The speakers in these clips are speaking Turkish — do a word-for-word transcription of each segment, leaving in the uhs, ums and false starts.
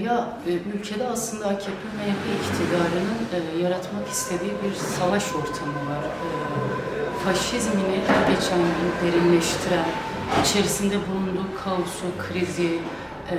Ya ülkede aslında A K P M H P iktidarının e, yaratmak istediği bir savaş ortamı var. E, faşizmini her geçen gün derinleştiren, içerisinde bulunduğu kaosu, krizi, e,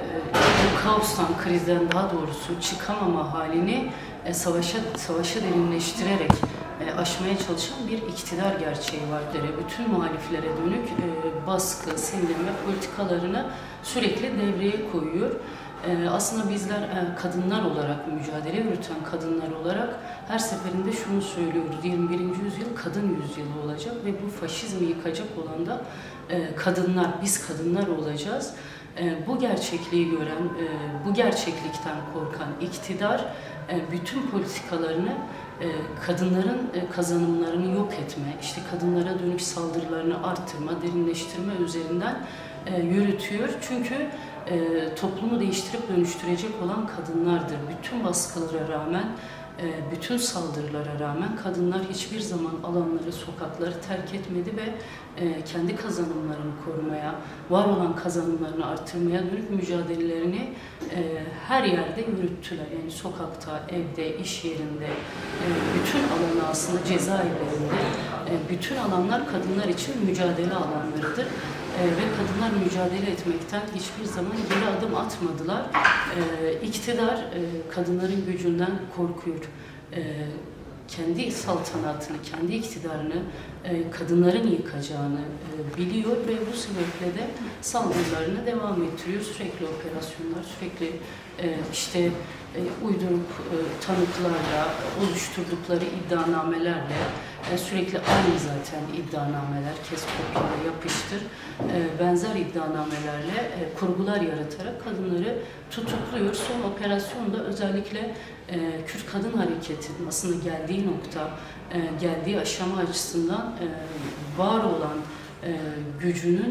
bu kaostan, krizden daha doğrusu çıkamama halini e, savaşa, savaşı derinleştirerek e, aşmaya çalışan bir iktidar gerçeği vardır. Bütün muhaliflere dönük e, baskı, sindirme politikalarını sürekli devreye koyuyor. Ee, aslında bizler e, kadınlar olarak, mücadele yürüten kadınlar olarak her seferinde şunu söylüyoruz. yirmi birinci yüzyıl kadın yüzyılı olacak ve bu faşizmi yıkacak olan da e, kadınlar, biz kadınlar olacağız. E, bu gerçekliği gören, e, bu gerçeklikten korkan iktidar e, bütün politikalarını e, kadınların e, kazanımlarını yok etme, işte kadınlara dönük saldırılarını arttırma, derinleştirme üzerinden e, yürütüyor. Çünkü E, toplumu değiştirip dönüştürecek olan kadınlardır. Bütün baskılara rağmen, e, bütün saldırılara rağmen kadınlar hiçbir zaman alanları, sokakları terk etmedi ve e, kendi kazanımlarını korumaya, var olan kazanımlarını artırmaya dönük mücadelelerini e, her yerde yürüttüler. Yani sokakta, evde, iş yerinde, e, bütün alanı aslında cezaevlerinde, e, bütün alanlar kadınlar için mücadele alanlarıdır. Ee, ve kadınlar mücadele etmekten hiçbir zaman geri adım atmadılar. Ee, iktidar e, kadınların gücünden korkuyor. Ee, kendi saltanatını, kendi iktidarını e, kadınların yıkacağını e, biliyor ve bu sebeple de saldırılarını devam ettiriyor. Sürekli operasyonlar, sürekli e, işte e, uyduruk e, tanıklarla, oluşturdukları iddianamelerle, e, sürekli aynı zaten iddianameler, kes kopyala yapıştır, e, benzer iddianamelerle e, kurgular yaratarak kadınları tutukluyor. Son operasyonda özellikle e, Kürt Kadın Hareketi'nin aslında geldiği nokta, e, geldiği aşama açısından e, var olan e, gücünün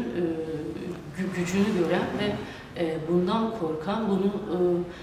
e, gücünü gören ve e, bundan korkan, bunu e,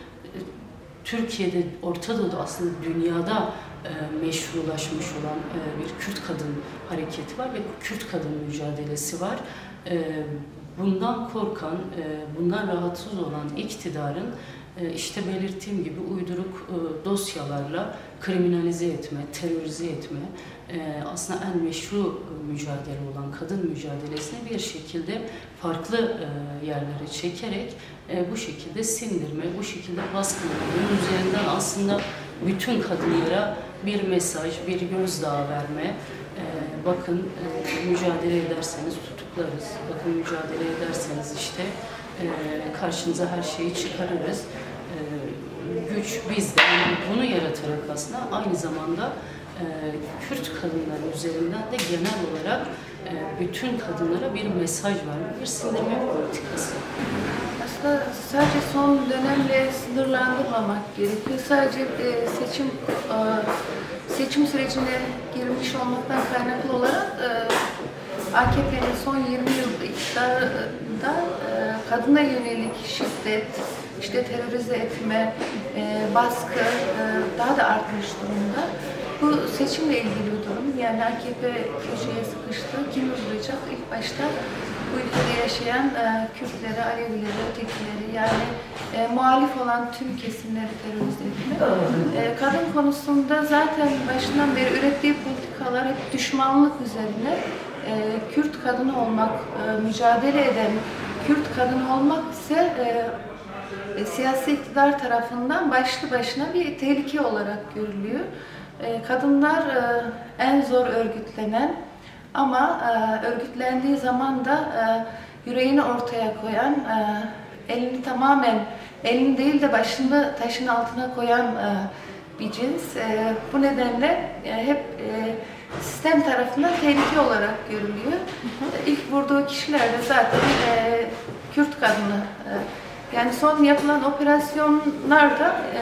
Türkiye'de, Orta Doğu'da aslında dünyada e, meşrulaşmış olan e, bir Kürt kadın hareketi var ve Kürt kadın mücadelesi var. E, bundan korkan, e, bundan rahatsız olan iktidarın e, işte belirttiğim gibi uyduruk e, dosyalarla kriminalize etme, terörize etme, e, aslında en meşru mücadele olan kadın mücadelesini bir şekilde farklı e, yerlere çekerek e, bu şekilde sindirme, bu şekilde baskılama, bunun üzerinden aslında bütün kadınlara bir mesaj, bir gözdağı verme. E, bakın e, mücadele ederseniz tutuklarız, bakın mücadele ederseniz işte e, karşınıza her şeyi çıkarırız. E, güç bizde. Yani bunu yaratarak aslında aynı zamanda e, Kürt kadınları üzerinden de genel olarak e, bütün kadınlara bir mesaj verme, bir sindirme politikası. Aslında sadece son dönemle sınırlandırmamak gerekiyor. Sadece e, seçim e, seçim sürecine girmiş olmaktan kaynaklı olarak e, A K P'nin son yirmi yıl iktidarında e, kadına yönelik şiddet, işte terörize etme, e, baskı e, daha da artmış durumda. Bu seçimle ilgili bir durum. Yani A K P köşeye sıkıştı. Kim uzayacak? İlk başta bu ülkede yaşayan e, Kürtleri, Alevileri, ötekileri, yani e, muhalif olan tüm kesimleri terörize etme. E, kadın konusunda zaten başından beri ürettiği politikalar hep düşmanlık üzerine. E, Kürt kadını olmak, e, mücadele eden Kürt kadını olmak ise e, e, siyasi iktidar tarafından başlı başına bir tehlike olarak görülüyor. E, kadınlar e, en zor örgütlenen ama e, örgütlendiği zaman da e, yüreğini ortaya koyan, e, elini tamamen, elini değil de başını taşın altına koyan e, bir cins. E, bu nedenle e, hep e, sistem tarafından tehlike olarak görülüyor. Hı hı. İlk vurduğu kişiler de zaten e, Kürt kadını. E, yani son yapılan operasyonlarda e,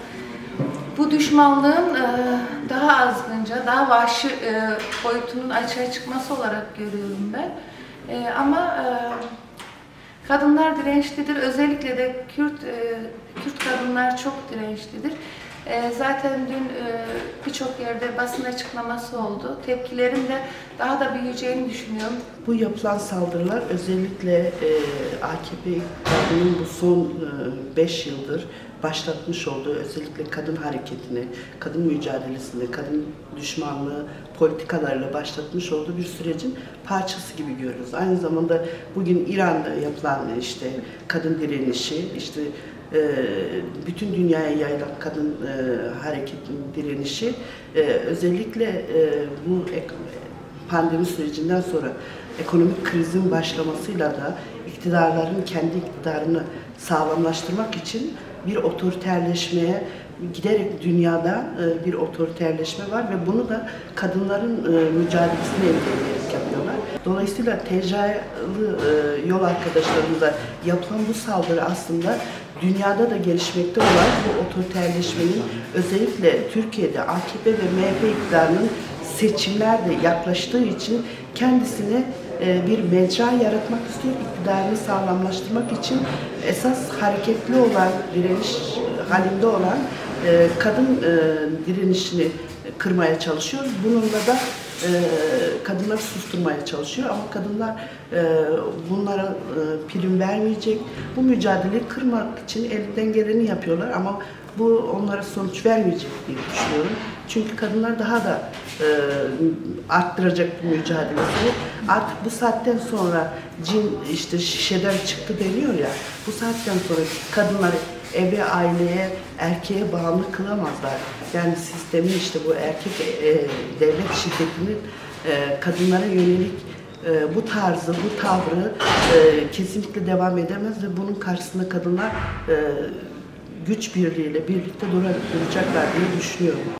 bu düşmanlığın e, daha azgınca, daha vahşi e, boyutunun açığa çıkması olarak görüyorum ben. E, ama e, kadınlar dirençlidir. Özellikle de Kürt e, Kürt kadınlar çok dirençlidir. E, zaten dün e, birçok yerde basın açıklaması oldu. Tepkilerin de daha da büyüyeceğini düşünüyorum. Bu yapılan saldırılar özellikle e, A K P iktidarının bu son beş yıldır başlatmış olduğu özellikle kadın hareketini, kadın mücadelesini, kadın düşmanlığı politikalarla başlatmış olduğu bir sürecin parçası gibi görüyoruz. Aynı zamanda bugün İran'da yapılan işte kadın direnişi, işte e, bütün dünyaya yayılan kadın e, hareketinin direnişi e, özellikle e, bu ek, pandemi sürecinden sonra ekonomik krizin başlamasıyla da iktidarların kendi iktidarını sağlamlaştırmak için bir otoriterleşmeye giderek dünyada bir otoriterleşme var ve bunu da kadınların mücadelesini engelleyerek yapıyorlar. Dolayısıyla T C A'lı yol arkadaşlarımıza yapılan bu saldırı aslında dünyada da gelişmekte olan bu otoriterleşmenin özellikle Türkiye'de A K P ve M H P iktidarının seçimlerde yaklaştığı için kendisine bir mecra yaratmak istiyor, iktidarını sağlamlaştırmak için esas hareketli olan, direniş halinde olan kadın direnişini kırmaya çalışıyor. Bununla da kadınları susturmaya çalışıyor ama kadınlar bunlara prim vermeyecek. Bu mücadeleyi kırmak için elinden geleni yapıyorlar ama bu onlara sonuç vermeyecek diye düşünüyorum. Çünkü kadınlar daha da e, arttıracak bu mücadelesini. Artık bu saatten sonra cin işte şişeden çıktı deniyor ya, bu saatten sonra kadınları eve, aileye, erkeğe bağımlı kılamazlar. Yani sistemin işte bu erkek e, devlet şiddetinin e, kadınlara yönelik e, bu tarzı, bu tavrı e, kesinlikle devam edemez ve bunun karşısında kadınlar e, güç birliğiyle birlikte duracaklar diye düşünüyorum.